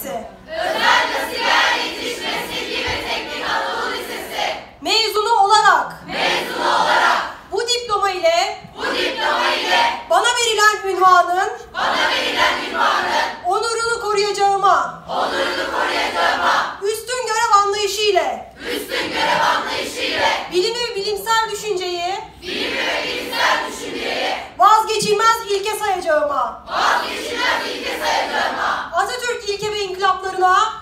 Lisesi. Özel Kasiyer Yetişme Silgi ve Teknik Anadolu Lisesi. Mezunu olarak Bu diploma ile bana verilen ünvanın onurunu koruyacağıma, üstün görev anlayışı ile bilimi ve bilimsel düşünceyi vazgeçilmez ilke sayacağıma, Atatürk ilke ve inkılaplarına